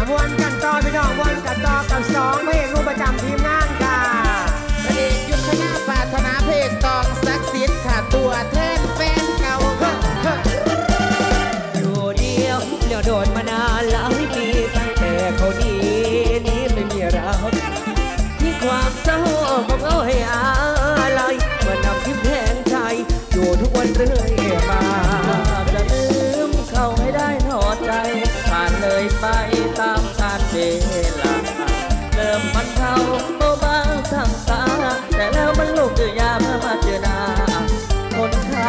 วนกันต่อพี่น้องมวนกันต่อกับสองเพลงรูปประจำทีมงานค่ะพระเอกยุทธนาปรารถนาเพลงตองศักดิ์สิทธิ์ค่ะตัวแทนแฟนเก่าอยู่เดียวเลี้ยวโดดมานานหลายปีตั้งแต่เขาดีนี้ไม่มีเราที่ความเศร้าของเขาให้อะไรเมื่อนำทิพย์แทนใจอยู่ทุกวันเรื่อยมาจะลืมเขาให้ได้ถอดใจผ่านเลยไปตามกาลเวลาเริ่มมันเท่าเบาบางสั่งสาแต่แล้วมันลุกเดือยาเมื่อมาเจอหน้าคนข้า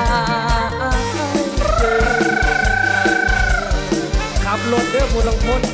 ขับรถเด้อผู้ลงพ้น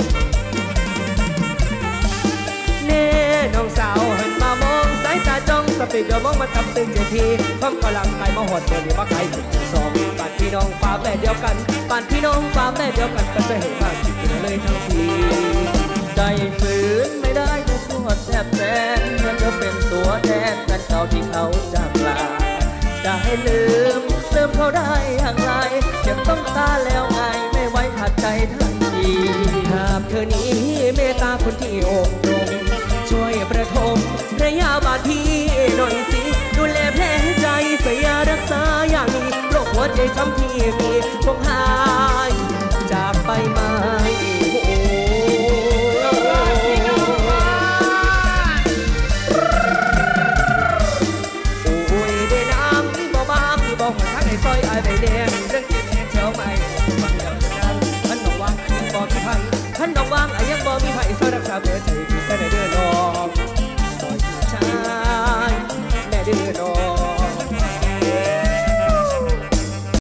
เน่น้องสาวหันมามองสายตาจ้องสปีดเดอร์มองมาทำตึงใจทีความกำลังกายมาหดเดินมาไกลถึงสองบ้านพี่น้องฟ้าแม่เดียวกันบ้านพี่น้องฟ้าแม่เดียวกันก็จะเห็นว่าคิดเลยทั้งทีใจฝืนไม่ได้ก็ปวดแทบแสนเหมือนเธอเป็นตัวแทนกันเก่าที่เขาจากลาจะให้ลืมเขาได้อย่างไรเจ็บต้องตาแล้วไงไม่ไว้ขาดใจทันทีหากเธอนี้เมตตาคนที่อกตรงช่วยประทมระยะบาดพี่หน่อยสิดูแลแผลใจใส่ยารักษาอย่างนี้โรคหัวใจช้ำที่มีคงหา